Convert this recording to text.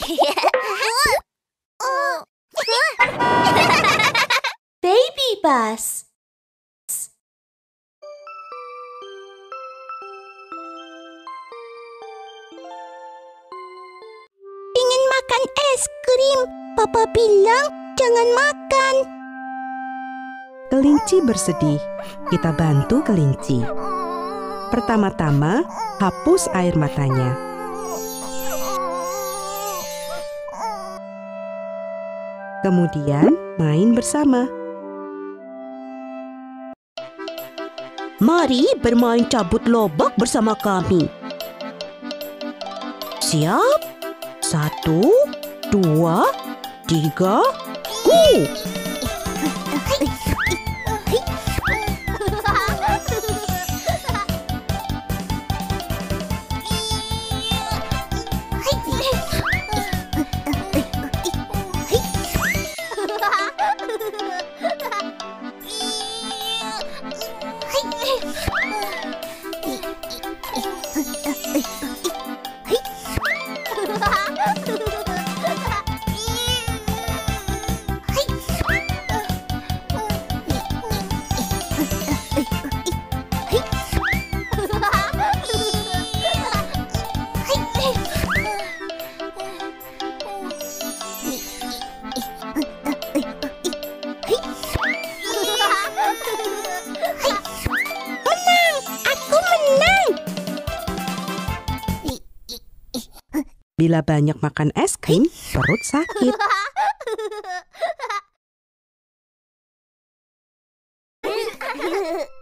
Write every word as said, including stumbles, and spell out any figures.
Baby bus. Ingin makan es krim. Papa bilang jangan makan. Kelinci bersedih. Kita bantu kelinci. Pertama-tama, hapus air matanya. Kemudian, main bersama. Mari bermain cabut lobak bersama kami. Siap? Satu, dua, tiga, go! Bila banyak makan es krim, perut sakit. Hehehe